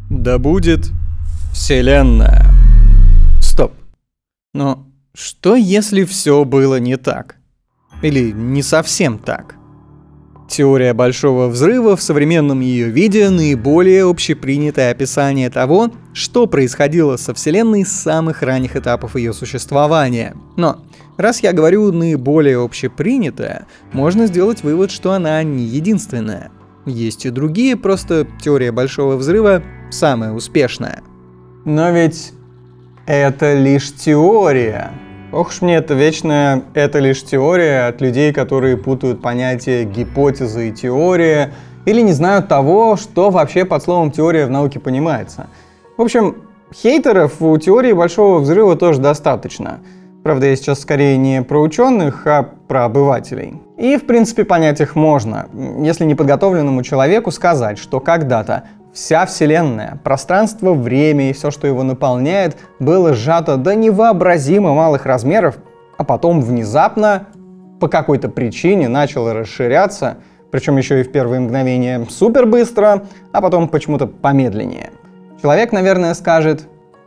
Да будет Вселенная. Стоп. Но что если все было не так? Или не совсем так? Теория Большого Взрыва в современном ее виде наиболее общепринятое описание того, что происходило со Вселенной с самых ранних этапов ее существования. Но раз я говорю наиболее общепринятое, можно сделать вывод, что она не единственная. Есть и другие, просто теория Большого Взрыва самая успешная. Но ведь это лишь теория. Ох уж мне это вечная «это лишь теория» от людей, которые путают понятия гипотеза и теория, или не знают того, что вообще под словом теория в науке понимается. В общем, хейтеров у теории Большого Взрыва тоже достаточно. Правда, я сейчас скорее не про ученых, а про обывателей. И, в принципе, понять их можно, если неподготовленному человеку сказать, что когда-то вся Вселенная, пространство, время и все, что его наполняет, было сжато до невообразимо малых размеров, а потом внезапно, по какой-то причине, начало расширяться, причем еще и в первые мгновения супер быстро, а потом почему-то помедленнее. Человек, наверное, скажет: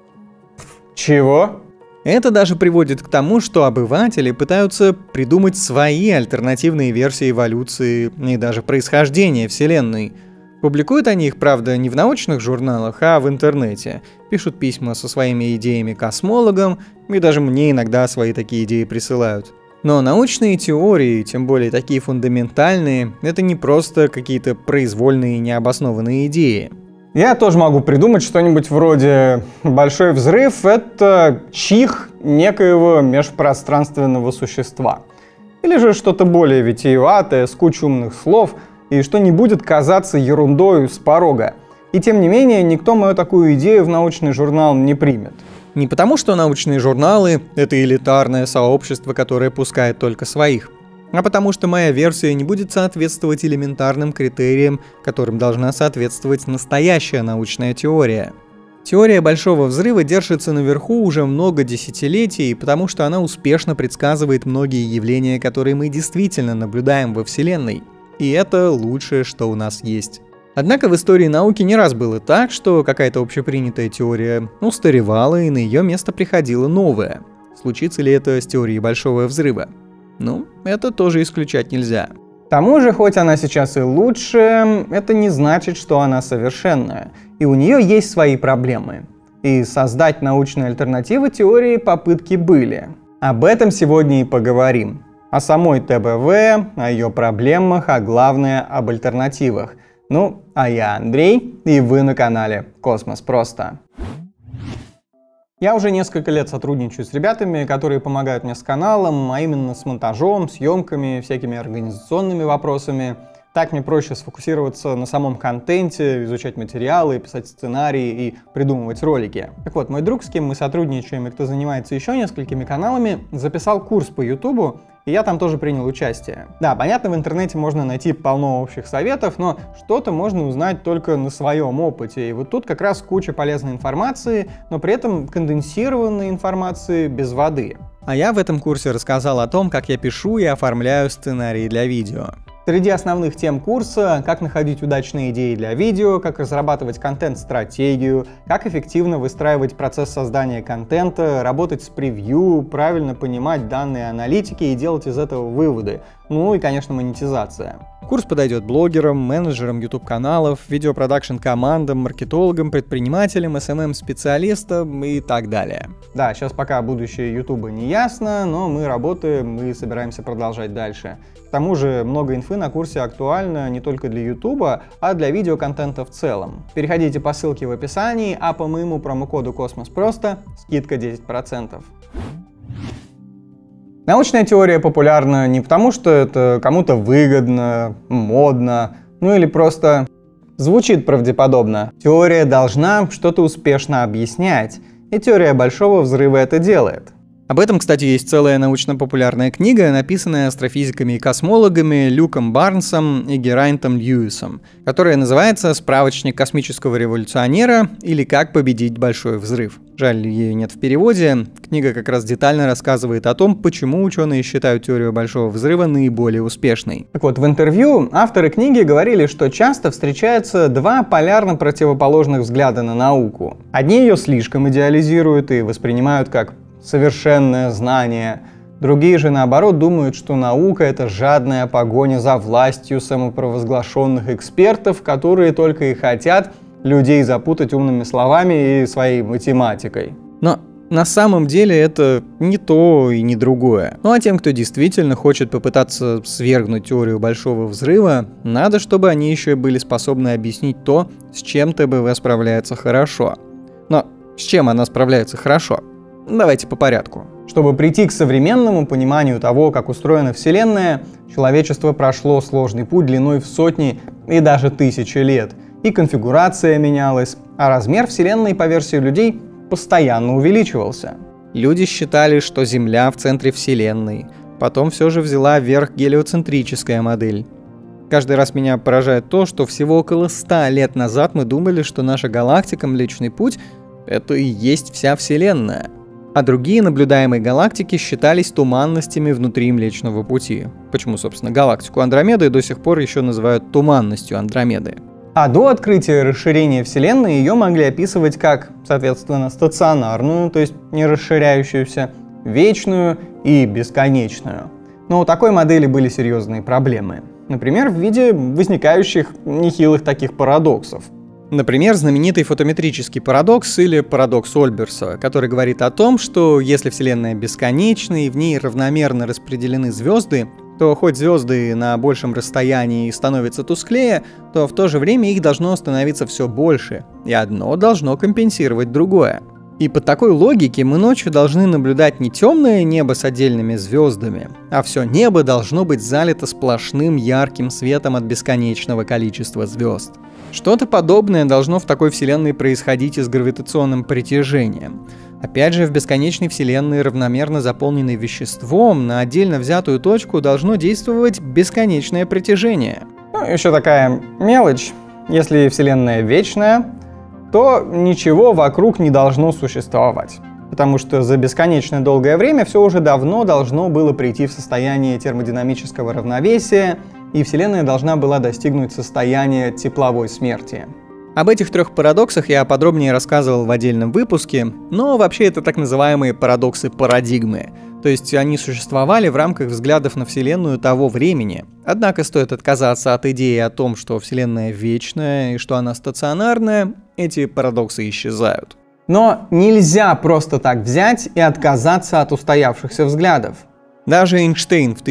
«Чего?» Это даже приводит к тому, что обыватели пытаются придумать свои альтернативные версии эволюции и даже происхождения Вселенной. Публикуют они их, правда, не в научных журналах, а в интернете. Пишут письма со своими идеями космологам, и даже мне иногда свои такие идеи присылают. Но научные теории, тем более такие фундаментальные, это не просто какие-то произвольные необоснованные идеи. Я тоже могу придумать что-нибудь вроде «Большой взрыв» — это чих некоего межпространственного существа. Или же что-то более витиеватое, с кучей умных слов, и что не будет казаться ерундой с порога. И тем не менее, никто мою такую идею в научный журнал не примет. Не потому, что научные журналы — это элитарное сообщество, которое пускает только своих, а потому что моя версия не будет соответствовать элементарным критериям, которым должна соответствовать настоящая научная теория. Теория Большого Взрыва держится наверху уже много десятилетий, потому что она успешно предсказывает многие явления, которые мы действительно наблюдаем во Вселенной. И это лучшее, что у нас есть. Однако в истории науки не раз было так, что какая-то общепринятая теория устаревала, и на ее место приходила новая. Случится ли это с теорией Большого Взрыва? Ну, это тоже исключать нельзя. К тому же, хоть она сейчас и лучше, это не значит, что она совершенная. И у нее есть свои проблемы. И создать научные альтернативы теории попытки были. Об этом сегодня и поговорим. О самой ТБВ, о ее проблемах, а главное об альтернативах. Ну, а я Андрей, и вы на канале Космос Просто. Я уже несколько лет сотрудничаю с ребятами, которые помогают мне с каналом, а именно с монтажом, съемками, всякими организационными вопросами. Так мне проще сфокусироваться на самом контенте, изучать материалы, писать сценарии и придумывать ролики. Так вот, мой друг, с кем мы сотрудничаем и кто занимается еще несколькими каналами, записал курс по Ютубу, и я там тоже принял участие. Да, понятно, в интернете можно найти полно общих советов, но что-то можно узнать только на своем опыте. И вот тут как раз куча полезной информации, но при этом конденсированной информации без воды. А я в этом курсе рассказал о том, как я пишу и оформляю сценарии для видео. Среди основных тем курса — как находить удачные идеи для видео, как разрабатывать контент-стратегию, как эффективно выстраивать процесс создания контента, работать с превью, правильно понимать данные аналитики и делать из этого выводы. Ну и, конечно, монетизация. Курс подойдет блогерам, менеджерам YouTube-каналов, видеопродакшн-командам, маркетологам, предпринимателям, SMM-специалистам и так далее. Да, сейчас пока будущее YouTube не ясно, но мы работаем и собираемся продолжать дальше. К тому же много инфы на курсе актуально не только для YouTube, а для видеоконтента в целом. Переходите по ссылке в описании, а по моему промокоду Космос Просто скидка 10%. Научная теория популярна не потому, что это кому-то выгодно, модно, ну или просто звучит правдеподобно. Теория должна что-то успешно объяснять, и теория Большого Взрыва это делает. Об этом, кстати, есть целая научно-популярная книга, написанная астрофизиками и космологами Люком Барнсом и Герайнтом Льюисом, которая называется «Справочник космического революционера» или «Как победить большой взрыв». Жаль, ее нет в переводе. Книга как раз детально рассказывает о том, почему ученые считают теорию большого взрыва наиболее успешной. Так вот, в интервью авторы книги говорили, что часто встречаются два полярно противоположных взгляда на науку. Одни ее слишком идеализируют и воспринимают как совершенное знание. Другие же, наоборот, думают, что наука — это жадная погоня за властью самопровозглашенных экспертов, которые только и хотят людей запутать умными словами и своей математикой. Но на самом деле это не то и не другое. Ну а тем, кто действительно хочет попытаться свергнуть теорию большого взрыва, надо, чтобы они еще и были способны объяснить то, с чем ТБВ справляется хорошо. Но с чем она справляется хорошо? Давайте по порядку. Чтобы прийти к современному пониманию того, как устроена Вселенная, человечество прошло сложный путь длиной в сотни и даже тысячи лет. И конфигурация менялась, а размер Вселенной по версии людей постоянно увеличивался. Люди считали, что Земля в центре Вселенной. Потом все же взяла верх гелиоцентрическая модель. Каждый раз меня поражает то, что всего около 100 лет назад мы думали, что наша галактика Млечный Путь — это и есть вся Вселенная. А другие наблюдаемые галактики считались туманностями внутри Млечного Пути. Почему, собственно, галактику Андромеды до сих пор еще называют туманностью Андромеды. А до открытия расширения Вселенной ее могли описывать как, соответственно, стационарную, то есть не расширяющуюся, вечную и бесконечную. Но у такой модели были серьезные проблемы. Например, в виде возникающих нехилых таких парадоксов. Например, знаменитый фотометрический парадокс или парадокс Ольберса, который говорит о том, что если Вселенная бесконечна и в ней равномерно распределены звезды, то хоть звезды на большем расстоянии становятся тусклее, то в то же время их должно становиться все больше, и одно должно компенсировать другое. И по такой логике мы ночью должны наблюдать не темное небо с отдельными звездами, а все небо должно быть залито сплошным ярким светом от бесконечного количества звезд. Что-то подобное должно в такой вселенной происходить и с гравитационным притяжением. Опять же, в бесконечной вселенной, равномерно заполненной веществом, на отдельно взятую точку должно действовать бесконечное притяжение. Ну, еще такая мелочь. Если вселенная вечная, то ничего вокруг не должно существовать. Потому что за бесконечно долгое время все уже давно должно было прийти в состояние термодинамического равновесия, и Вселенная должна была достигнуть состояния тепловой смерти. Об этих трех парадоксах я подробнее рассказывал в отдельном выпуске, но вообще это так называемые парадоксы парадигмы. То есть они существовали в рамках взглядов на Вселенную того времени. Однако стоит отказаться от идеи о том, что Вселенная вечная и что она стационарная, эти парадоксы исчезают. Но нельзя просто так взять и отказаться от устоявшихся взглядов. Даже Эйнштейн в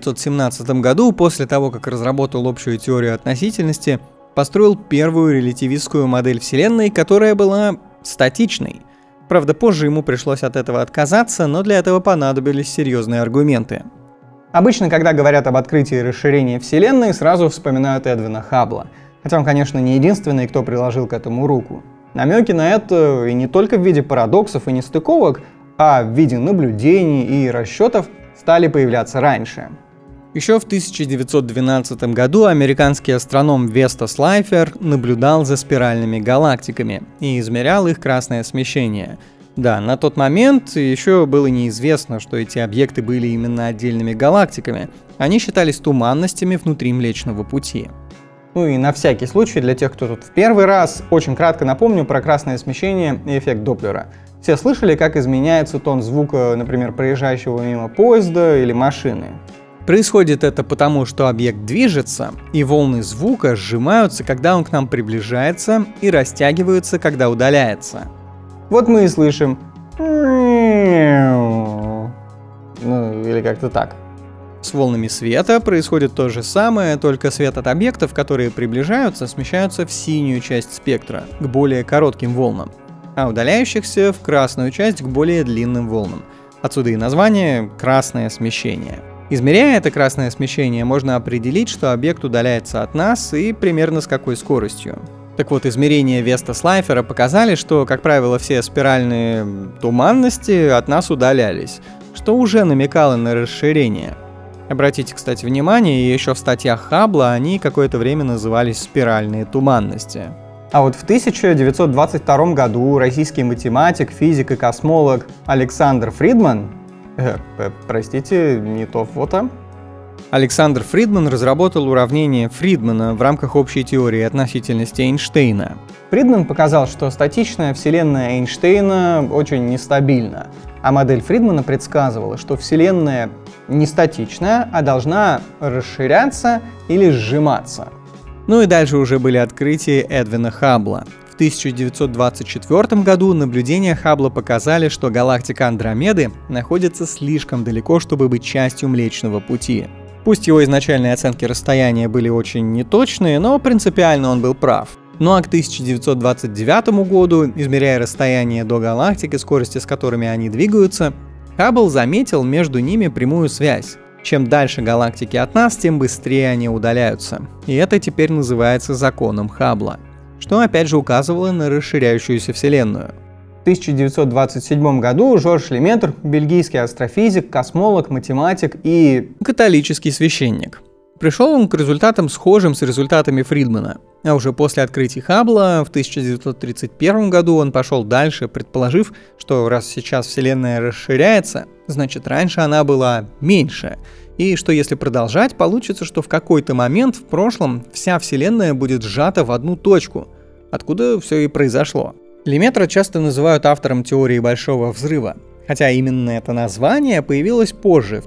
1917 году, после того, как разработал общую теорию относительности, построил первую релятивистскую модель Вселенной, которая была статичной. Правда, позже ему пришлось от этого отказаться, но для этого понадобились серьезные аргументы. Обычно, когда говорят об открытии и расширении Вселенной, сразу вспоминают Эдвина Хаббла. Хотя он, конечно, не единственный, кто приложил к этому руку. Намеки на это и не только в виде парадоксов и нестыковок, а в виде наблюдений и расчетов стали появляться раньше. Еще в 1912 году американский астроном Веста Слайфер наблюдал за спиральными галактиками и измерял их красное смещение. Да, на тот момент еще было неизвестно, что эти объекты были именно отдельными галактиками. Они считались туманностями внутри Млечного Пути. Ну и на всякий случай, для тех, кто тут в первый раз, очень кратко напомню про красное смещение и эффект Доплера. Все слышали, как изменяется тон звука, например, проезжающего мимо поезда или машины? Происходит это потому, что объект движется, и волны звука сжимаются, когда он к нам приближается, и растягиваются, когда удаляется. Вот мы и слышим. Ну, или как-то так. С волнами света происходит то же самое, только свет от объектов, которые приближаются, смещаются в синюю часть спектра, к более коротким волнам, а удаляющихся в красную часть, к более длинным волнам. Отсюда и название «красное смещение». Измеряя это красное смещение, можно определить, что объект удаляется от нас и примерно с какой скоростью. Так вот, измерения Веста-Слайфера показали, что, как правило, все спиральные туманности от нас удалялись, что уже намекало на расширение. Обратите, кстати, внимание, еще в статьях Хаббла они какое-то время назывались спиральные туманности. А вот в 1922 году российский математик, физик и космолог Александр Фридман, простите, не то фото, Александр Фридман разработал уравнение Фридмана в рамках общей теории относительности Эйнштейна. Фридман показал, что статичная Вселенная Эйнштейна очень нестабильна, а модель Фридмана предсказывала, что Вселенная не статичная, а должна расширяться или сжиматься. Ну и дальше уже были открытия Эдвина Хаббла. В 1924 году наблюдения Хаббла показали, что галактика Андромеды находится слишком далеко, чтобы быть частью Млечного Пути. Пусть его изначальные оценки расстояния были очень неточные, но принципиально он был прав. Ну а к 1929 году, измеряя расстояние до галактик и скорости, с которыми они двигаются, Хаббл заметил между ними прямую связь. Чем дальше галактики от нас, тем быстрее они удаляются. И это теперь называется законом Хаббла, что опять же указывало на расширяющуюся Вселенную. В 1927 году Жорж Леметр, бельгийский астрофизик, космолог, математик и католический священник, пришел он к результатам, схожим с результатами Фридмана. А уже после открытий Хаббла в 1931 году он пошел дальше, предположив, что раз сейчас Вселенная расширяется, значит раньше она была меньше. И что если продолжать, получится, что в какой-то момент в прошлом вся Вселенная будет сжата в одну точку, откуда все и произошло. Леметра часто называют автором теории Большого Взрыва, хотя именно это название появилось позже, в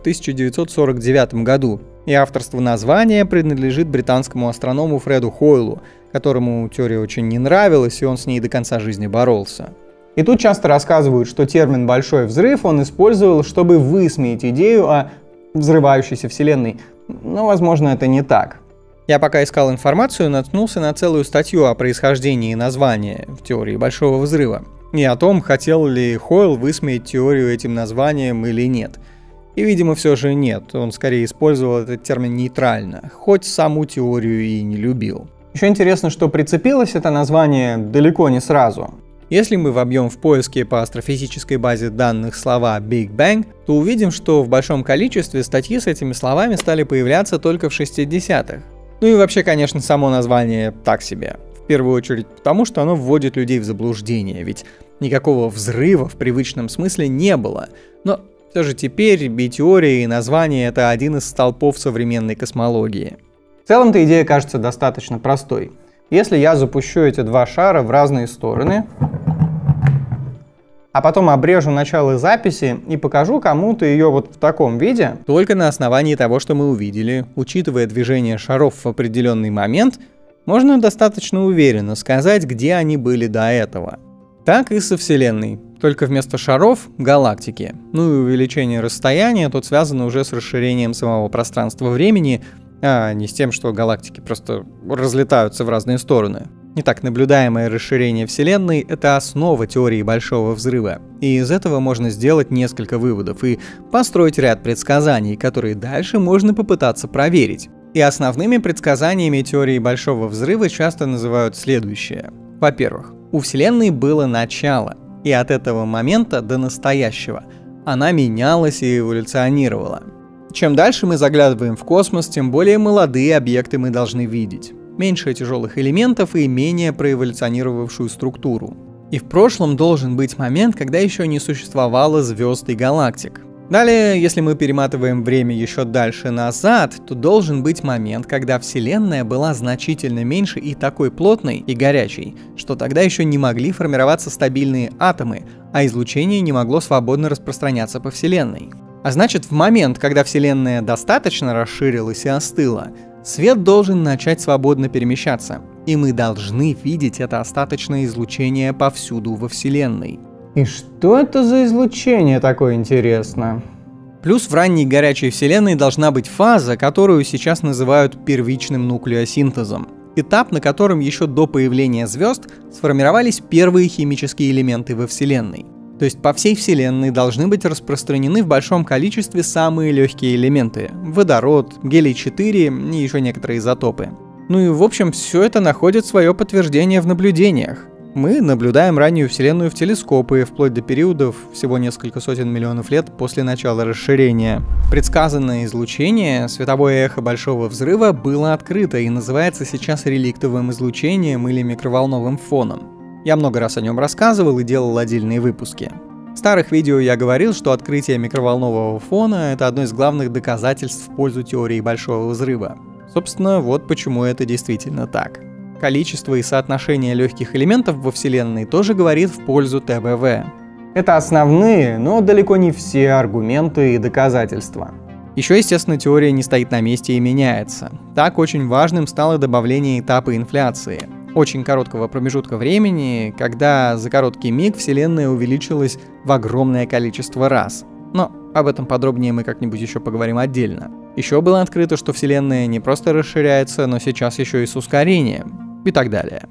1949 году, и авторство названия принадлежит британскому астроному Фреду Хойлу, которому теория очень не нравилась, и он с ней до конца жизни боролся. И тут часто рассказывают, что термин «большой взрыв» он использовал, чтобы высмеять идею о взрывающейся Вселенной, но, возможно, это не так. Я пока искал информацию, наткнулся на целую статью о происхождении названия в теории Большого Взрыва и о том, хотел ли Хойл высмеять теорию этим названием или нет. И, видимо, все же нет, он скорее использовал этот термин нейтрально, хоть саму теорию и не любил. Еще интересно, что прицепилось это название далеко не сразу. Если мы вобьем в поиске по астрофизической базе данных слова Big Bang, то увидим, что в большом количестве статьи с этими словами стали появляться только в 60-х. Ну и вообще, конечно, само название так себе. В первую очередь потому, что оно вводит людей в заблуждение, ведь никакого взрыва в привычном смысле не было. Но все же теперь и теория, и название — это один из столпов современной космологии. В целом-то идея кажется достаточно простой. Если я запущу эти два шара в разные стороны, а потом обрежу начало записи и покажу кому-то ее вот в таком виде, только на основании того, что мы увидели, учитывая движение шаров в определенный момент, можно достаточно уверенно сказать, где они были до этого. Так и со Вселенной, только вместо шаров — галактики. Ну и увеличение расстояния тут связано уже с расширением самого пространства-времени, а не с тем, что галактики просто разлетаются в разные стороны. Итак, наблюдаемое расширение Вселенной — это основа теории Большого Взрыва, и из этого можно сделать несколько выводов и построить ряд предсказаний, которые дальше можно попытаться проверить. И основными предсказаниями теории Большого Взрыва часто называют следующее. Во-первых, у Вселенной было начало, и от этого момента до настоящего она менялась и эволюционировала. Чем дальше мы заглядываем в космос, тем более молодые объекты мы должны видеть. Меньше тяжелых элементов и менее проэволюционировавшую структуру. И в прошлом должен быть момент, когда еще не существовало звезд и галактик. Далее, если мы перематываем время еще дальше назад, то должен быть момент, когда Вселенная была значительно меньше и такой плотной и горячей, что тогда еще не могли формироваться стабильные атомы, а излучение не могло свободно распространяться по Вселенной. А значит, в момент, когда Вселенная достаточно расширилась и остыла, свет должен начать свободно перемещаться, и мы должны видеть это остаточное излучение повсюду во Вселенной. И что это за излучение такое, интересно? Плюс в ранней горячей Вселенной должна быть фаза, которую сейчас называют первичным нуклеосинтезом. Этап, на котором еще до появления звезд сформировались первые химические элементы во Вселенной. То есть по всей Вселенной должны быть распространены в большом количестве самые легкие элементы – водород, гелий-4 и еще некоторые изотопы. Ну и в общем, все это находит свое подтверждение в наблюдениях. Мы наблюдаем раннюю Вселенную в телескопы, вплоть до периодов всего несколько сотен миллионов лет после начала расширения. Предсказанное излучение, световое эхо Большого Взрыва, было открыто и называется сейчас реликтовым излучением или микроволновым фоном. Я много раз о нем рассказывал и делал отдельные выпуски. В старых видео я говорил, что открытие микроволнового фона — это одно из главных доказательств в пользу теории Большого Взрыва. Собственно, вот почему это действительно так. Количество и соотношение легких элементов во Вселенной тоже говорит в пользу ТБВ. Это основные, но далеко не все аргументы и доказательства. Еще, естественно, теория не стоит на месте и меняется. Так, очень важным стало добавление этапа инфляции. Очень короткого промежутка времени, когда за короткий миг Вселенная увеличилась в огромное количество раз. Но об этом подробнее мы как-нибудь еще поговорим отдельно. Еще было открыто, что Вселенная не просто расширяется, но сейчас еще и с ускорением. И так далее.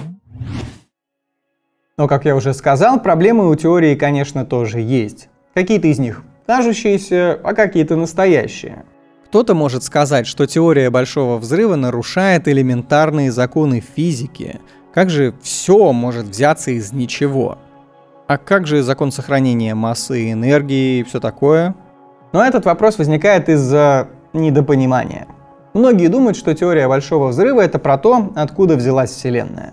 Но, как я уже сказал, проблемы у теории, конечно, тоже есть. Какие-то из них кажущиеся, а какие-то настоящие. Кто-то может сказать, что теория Большого Взрыва нарушает элементарные законы физики. Как же все может взяться из ничего? А как же закон сохранения массы и энергии и все такое? Но этот вопрос возникает из-за недопонимания. Многие думают, что теория Большого Взрыва — это про то, откуда взялась Вселенная.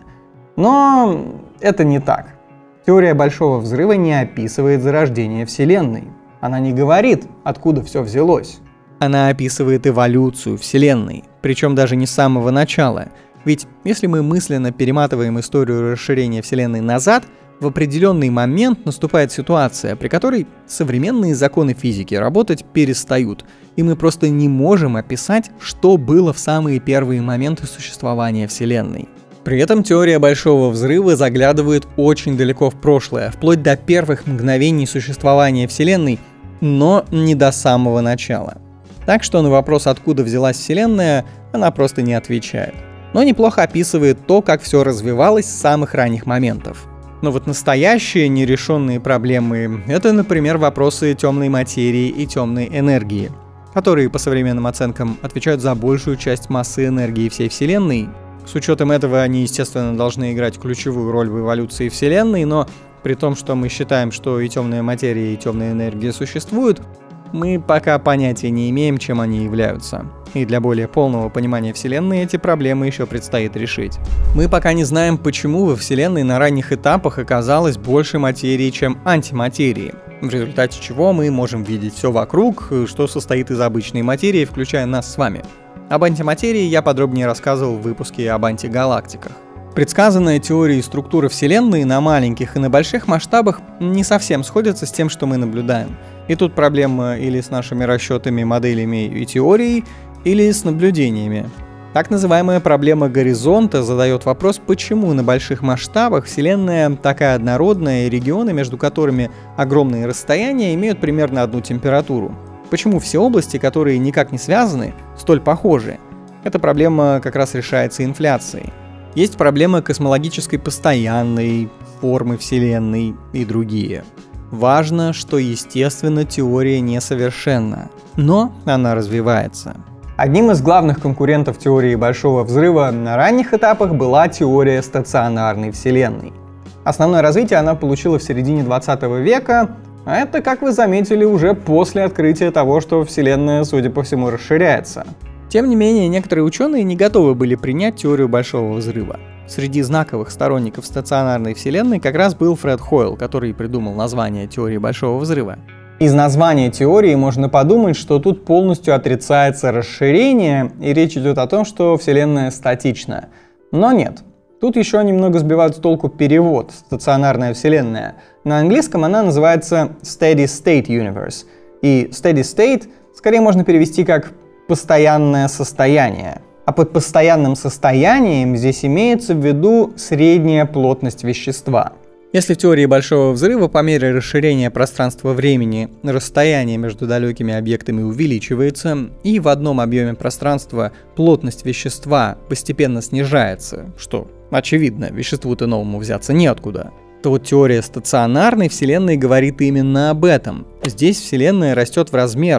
Но это не так. Теория Большого Взрыва не описывает зарождение Вселенной. Она не говорит, откуда все взялось. Она описывает эволюцию Вселенной, причем даже не с самого начала. Ведь если мы мысленно перематываем историю расширения Вселенной назад, в определенный момент наступает ситуация, при которой современные законы физики работать перестают, и мы просто не можем описать, что было в самые первые моменты существования Вселенной. При этом теория Большого Взрыва заглядывает очень далеко в прошлое, вплоть до первых мгновений существования Вселенной, но не до самого начала. Так что на вопрос, откуда взялась Вселенная, она просто не отвечает. Но неплохо описывает то, как все развивалось с самых ранних моментов. Но вот настоящие нерешенные проблемы — это, например, вопросы темной материи и темной энергии, которые, по современным оценкам, отвечают за большую часть массы энергии всей Вселенной. С учетом этого они, естественно, должны играть ключевую роль в эволюции Вселенной, но при том, что мы считаем, что и темная материя, и темная энергия существуют, мы пока понятия не имеем, чем они являются. И для более полного понимания Вселенной эти проблемы еще предстоит решить. Мы пока не знаем, почему во Вселенной на ранних этапах оказалось больше материи, чем антиматерии, в результате чего мы можем видеть все вокруг, что состоит из обычной материи, включая нас с вами. Об антиматерии я подробнее рассказывал в выпуске об антигалактиках. Предсказанная теорией структура Вселенной на маленьких и на больших масштабах не совсем сходится с тем, что мы наблюдаем. И тут проблема или с нашими расчетами, моделями и теорией, или с наблюдениями. Так называемая проблема горизонта задает вопрос, почему на больших масштабах Вселенная такая однородная и регионы, между которыми огромные расстояния, имеют примерно одну температуру. Почему все области, которые никак не связаны, столь похожи? Эта проблема как раз решается инфляцией. Есть проблема космологической постоянной, формы Вселенной и другие. Важно, что, естественно, теория несовершенна, но она развивается. Одним из главных конкурентов теории Большого Взрыва на ранних этапах была теория стационарной Вселенной. Основное развитие она получила в середине 20 века, а это, как вы заметили, уже после открытия того, что Вселенная, судя по всему, расширяется. Тем не менее, некоторые ученые не готовы были принять теорию Большого Взрыва. Среди знаковых сторонников стационарной Вселенной как раз был Фред Хойл, который придумал название теории Большого Взрыва. Из названия теории можно подумать, что тут полностью отрицается расширение, и речь идет о том, что Вселенная статична. Но нет. Тут еще немного сбивает с толку перевод «стационарная Вселенная». На английском она называется Steady State Universe. И Steady State скорее можно перевести как «постоянное состояние». А под постоянным состоянием здесь имеется в виду средняя плотность вещества. Если в теории Большого Взрыва по мере расширения пространства-времени расстояние между далекими объектами увеличивается, и в одном объеме пространства плотность вещества постепенно снижается, что очевидно, веществу-то новому взяться неоткуда, то вот теория стационарной Вселенной говорит именно об этом. Здесь Вселенная растет в размерах,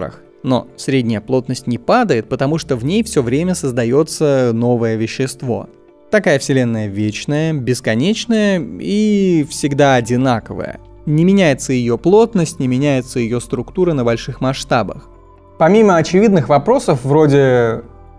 Но средняя плотность не падает, потому что в ней все время создается новое вещество. Такая Вселенная вечная, бесконечная и всегда одинаковая. Не меняется ее плотность, не меняется ее структура на больших масштабах. Помимо очевидных вопросов вроде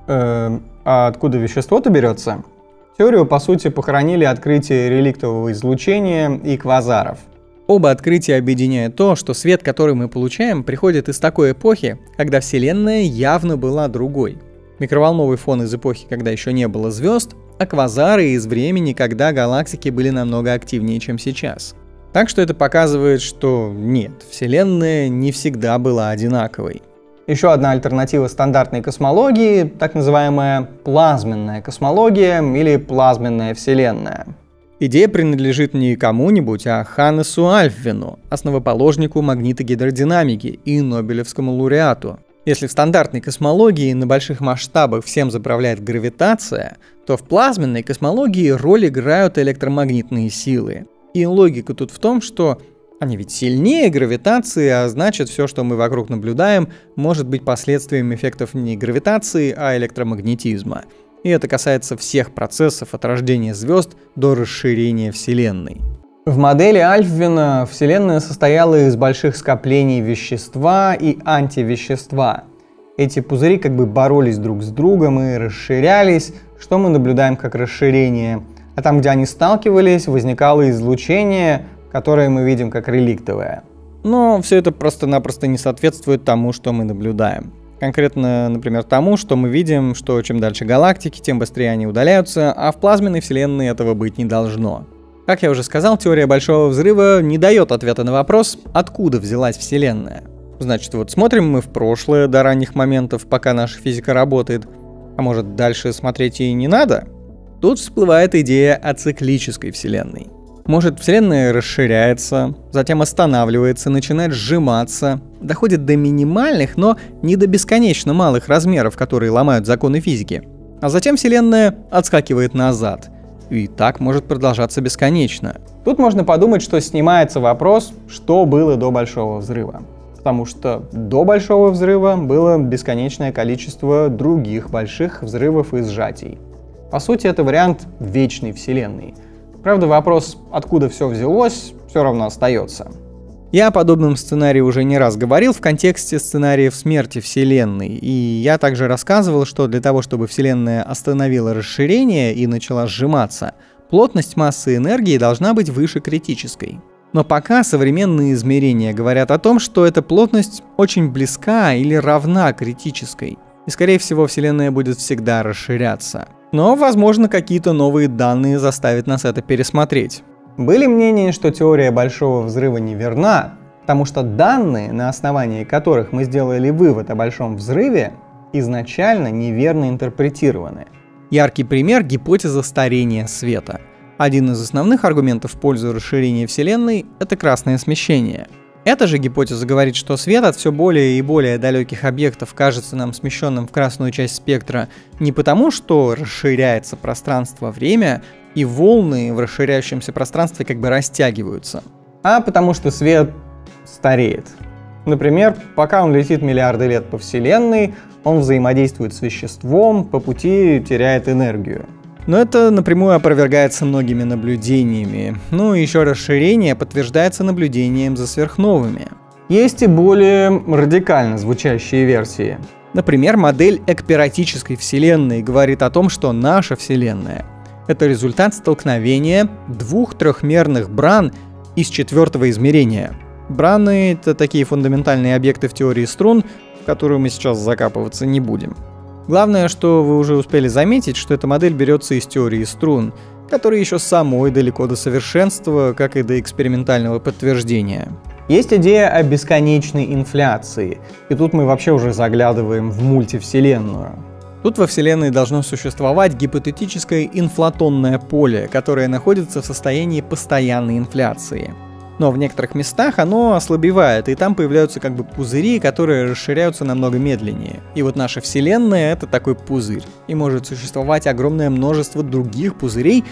«а откуда вещество-то берется?», теорию, по сути, похоронили открытие реликтового излучения и квазаров. Оба открытия объединяет то, что свет, который мы получаем, приходит из такой эпохи, когда Вселенная явно была другой. Микроволновый фон из эпохи, когда еще не было звезд, а квазары из времени, когда галактики были намного активнее, чем сейчас. Так что это показывает, что нет, Вселенная не всегда была одинаковой. Еще одна альтернатива стандартной космологии, так называемая плазменная космология или плазменная Вселенная. Идея принадлежит не кому-нибудь, а Ханнесу Альфвену, основоположнику магнитогидродинамики и Нобелевскому лауреату. Если в стандартной космологии на больших масштабах всем заправляет гравитация, то в плазменной космологии роль играют электромагнитные силы. И логика тут в том, что они ведь сильнее гравитации, а значит, все, что мы вокруг наблюдаем, может быть последствием эффектов не гравитации, а электромагнетизма. И это касается всех процессов от рождения звезд до расширения Вселенной. В модели Альфвена Вселенная состояла из больших скоплений вещества и антивещества. Эти пузыри как бы боролись друг с другом и расширялись, что мы наблюдаем как расширение. А там, где они сталкивались, возникало излучение, которое мы видим как реликтовое. Но все это просто-напросто не соответствует тому, что мы наблюдаем. Конкретно, например, тому, что мы видим, что чем дальше галактики, тем быстрее они удаляются, а в плазменной Вселенной этого быть не должно. Как я уже сказал, теория Большого Взрыва не дает ответа на вопрос, откуда взялась Вселенная. Значит, вот смотрим мы в прошлое до ранних моментов, пока наша физика работает, а может дальше смотреть и не надо? Тут всплывает идея о циклической Вселенной. Может, Вселенная расширяется, затем останавливается, начинает сжиматься, доходит до минимальных, но не до бесконечно малых размеров, которые ломают законы физики. А затем Вселенная отскакивает назад. И так может продолжаться бесконечно. Тут можно подумать, что снимается вопрос, что было до Большого Взрыва. Потому что до Большого Взрыва было бесконечное количество других больших взрывов и сжатий. По сути, это вариант вечной Вселенной. Правда, вопрос, откуда все взялось, все равно остается. Я о подобном сценарии уже не раз говорил в контексте сценариев смерти Вселенной, и я также рассказывал, что для того, чтобы Вселенная остановила расширение и начала сжиматься, плотность массы энергии должна быть выше критической. Но пока современные измерения говорят о том, что эта плотность очень близка или равна критической, и скорее всего Вселенная будет всегда расширяться. Но, возможно, какие-то новые данные заставят нас это пересмотреть. Были мнения, что теория Большого Взрыва неверна, потому что данные, на основании которых мы сделали вывод о Большом Взрыве, изначально неверно интерпретированы. Яркий пример — гипотеза старения света. Один из основных аргументов в пользу расширения Вселенной — это красное смещение. Эта же гипотеза говорит, что свет от все более и более далеких объектов кажется нам смещенным в красную часть спектра не потому, что расширяется пространство-время, и волны в расширяющемся пространстве как бы растягиваются, а потому что свет стареет. Например, пока он летит миллиарды лет по Вселенной, он взаимодействует с веществом, по пути теряет энергию. Но это напрямую опровергается многими наблюдениями. Ну и еще расширение подтверждается наблюдением за сверхновыми. Есть и более радикально звучащие версии. Например, модель экперотической Вселенной говорит о том, что наша Вселенная — это результат столкновения двух трехмерных бран из четвертого измерения. Браны — это такие фундаментальные объекты в теории струн, в которую мы сейчас закапываться не будем. Главное, что вы уже успели заметить, что эта модель берется из теории струн, которая еще самой далеко до совершенства, как и до экспериментального подтверждения. Есть идея о бесконечной инфляции, и тут мы вообще уже заглядываем в мультивселенную. Тут во Вселенной должно существовать гипотетическое инфлационное поле, которое находится в состоянии постоянной инфляции. Но в некоторых местах оно ослабевает, и там появляются как бы пузыри, которые расширяются намного медленнее. И вот наша Вселенная — это такой пузырь. И может существовать огромное множество других пузырей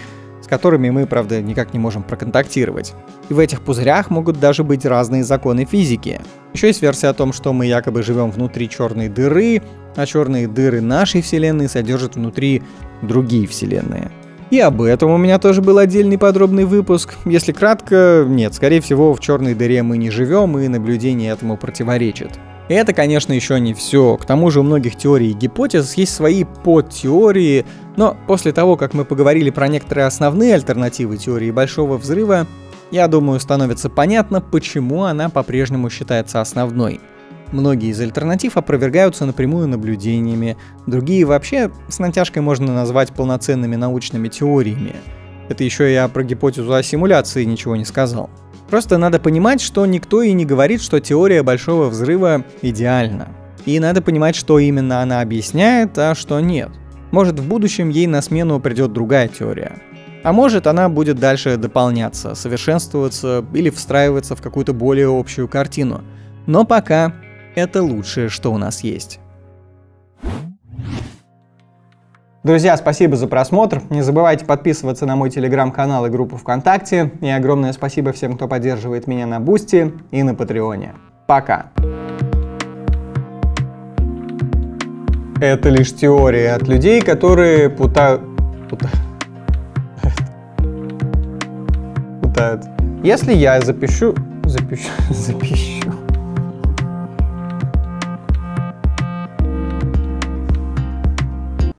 с которыми мы, правда, никак не можем проконтактировать. И в этих пузырях могут даже быть разные законы физики. Еще есть версия о том, что мы якобы живем внутри черной дыры, а черные дыры нашей Вселенной содержат внутри другие Вселенные. И об этом у меня тоже был отдельный подробный выпуск. Если кратко, нет, скорее всего, в черной дыре мы не живем, и наблюдение этому противоречит. И это, конечно, еще не все. К тому же у многих теорий и гипотез есть свои подтеории, но после того, как мы поговорили про некоторые основные альтернативы теории Большого Взрыва, я думаю, становится понятно, почему она по-прежнему считается основной. Многие из альтернатив опровергаются напрямую наблюдениями, другие вообще с натяжкой можно назвать полноценными научными теориями. Это еще я про гипотезу о симуляции ничего не сказал. Просто надо понимать, что никто и не говорит, что теория Большого Взрыва идеальна. И надо понимать, что именно она объясняет, а что нет. Может, в будущем ей на смену придет другая теория. А может, она будет дальше дополняться, совершенствоваться или встраиваться в какую-то более общую картину. Но пока это лучшее, что у нас есть. Друзья, спасибо за просмотр. Не забывайте подписываться на мой телеграм-канал и группу ВКонтакте. И огромное спасибо всем, кто поддерживает меня на Бусти и на Патреоне. Пока! Это лишь теория от людей, которые путают. Если я запишу...